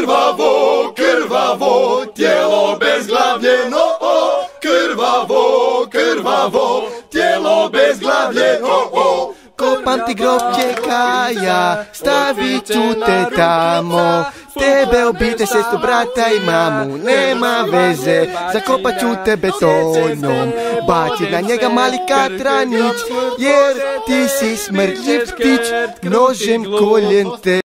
Krvavo, krvavo, tijelo bezglavljeno, krvavo, krvavo, tijelo bezglavljeno. Kopam ti grob Kaja, stavit ću te tamo. Tebe obite, sestru, brata i mamu, nema veze, zakopat ću te betonom. Baci na njega mali katranić, jer ti si smrdljiv ptić, nožem koljen te